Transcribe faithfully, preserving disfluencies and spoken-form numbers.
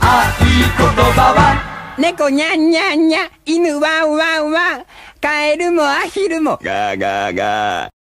葉は猫にゃんにゃんにゃ、犬ワンワンワン、カエルもアヒルもガーガーガー。